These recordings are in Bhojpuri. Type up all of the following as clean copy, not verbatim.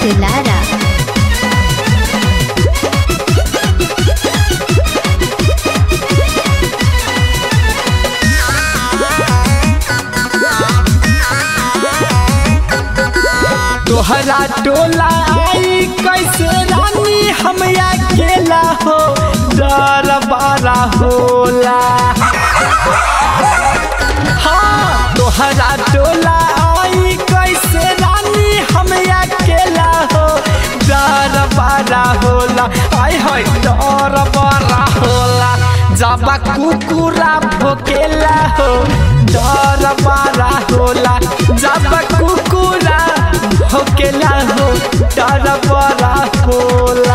दुलारा। तोहरा टोला आई कैसे रानी हम अकेला हो, डर बारा होला। हाँ तोहरा टोला आई कैसे रानी हम अकेला हो, डर बारा होला। आय हाय डर बारा होला, जब कुकुरा भोकेला हो, डर बारा होला। जब कुकुरा भोकेला हो, डर बारा होला।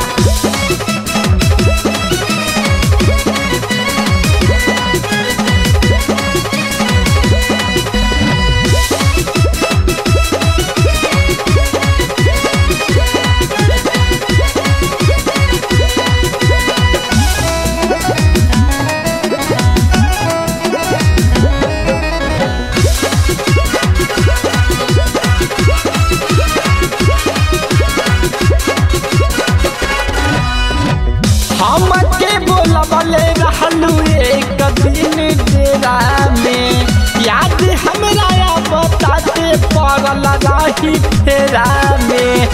हमके बोलबले रहलू एक दिन डेरा में, याद हमरा बताते पड़ल रही फेरा में।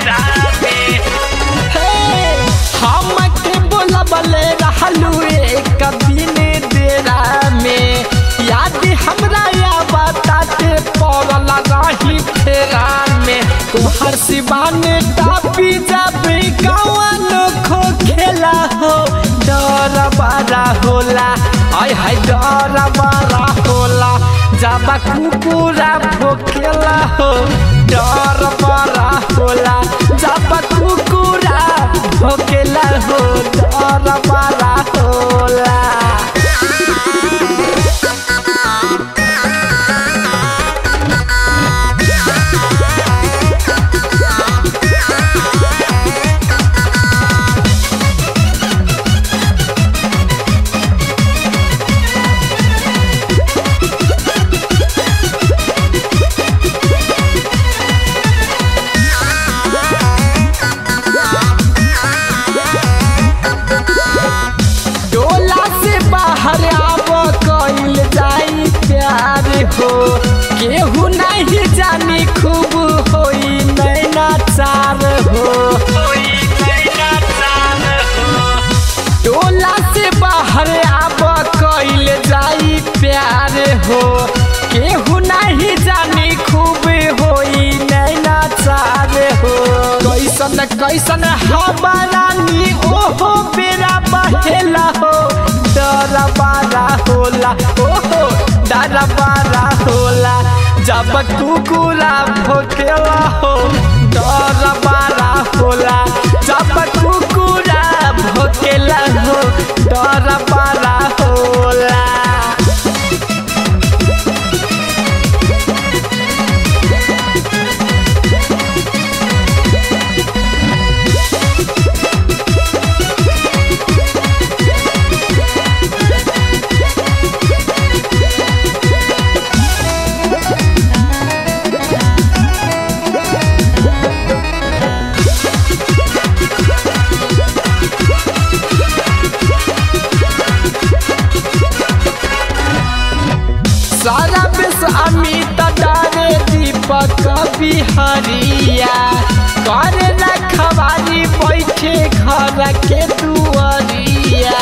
हमके बोलबले रहलू एक दिन डेरा में, याद हमरा बताते पड़ल रही फेरा में। तुहर सिवान टापी जाबे कौन खो खेला हो, डर बारा होला। आय हाय डर बारा होला, जब कुकुरा भोकेला हो, डर बारा होला। जब कुकुरा भोकेला हो, डर बारा होला। हो केहू नहीं जानी खूब होई नैना चार हो, टोला से बाहर आब कइल जाई प्यार हो। केहू नहीं जानी खूब होई नैना चार हो। कैसन कैसन हवारानी ओहो बेरा बहेला हो, डर बारा होला। ओहो डर बारा होला, जब कुकुरा भोकेला हो, डर बारा होला। जब कुकुरा भोकेला हो, डर बारा होला। सारा विष अमित डारे दीपक बिहारिया, कर रखवारी बैठे घर के दुआरिया।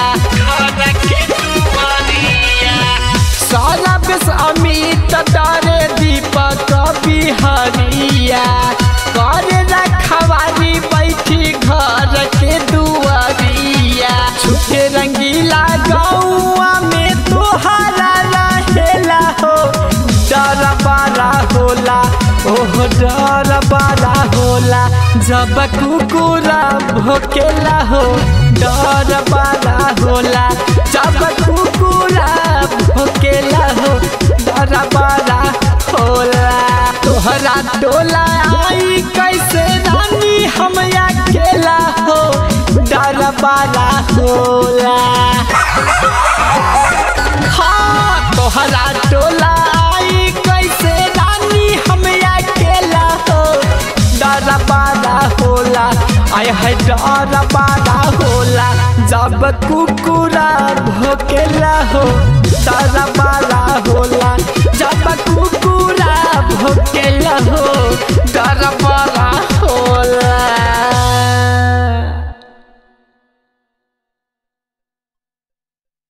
सारा विष अमित डारे दीपक बिहारिया, कर रखवारी बैठी घर के दुआरिया। छुटे रंगीला गौआ में तोहरा रहेला हो, डर बारा होला। ओह डर बारा होला, जब कुकुरा भोकेला हो, डर बारा होला। जब कुकुरा भोकेला हो, डर बारा होला। तोहरा टोला आई कैसे रानी हम अकेला हो, डर बारा होला। हाँ तोहरा टोला आई कैसे रानी हम अकेला हो, डर बारा हाय हाय डर बड़ा होला जब कुकुरा भोकेला हो डर बड़ा होला जब